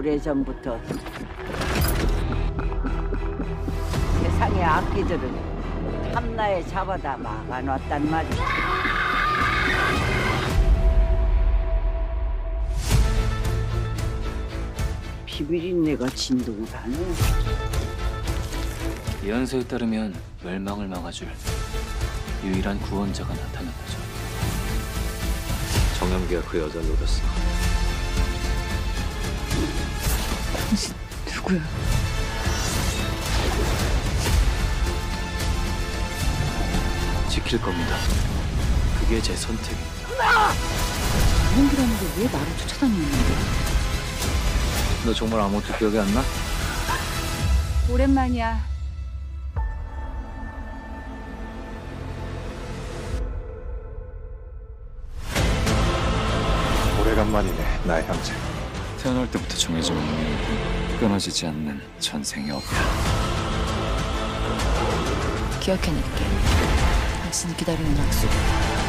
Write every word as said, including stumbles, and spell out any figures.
오래전부터 세상의 악기들은 탐나에 잡아다 막아놨단 말이야. 비밀인내가 진동을 하네. 예언서에 따르면 멸망을 막아줄 유일한 구원자가 나타난 거죠. 정영기가 그 여자 노렸어. 당신 누구야? 지킬 겁니다. 그게 제 선택입니다. 정영기라는 게 왜 나를 쫓아다니는데? 너 정말 아무것도 기억이 안 나? 오랜만이야. 오래간만이네, 나의 형제. 태어날 때부터 정해진 운명이고 끊어지지 않는 전생의 업이야. 기억해낼게. 당신이 기다리는 약속.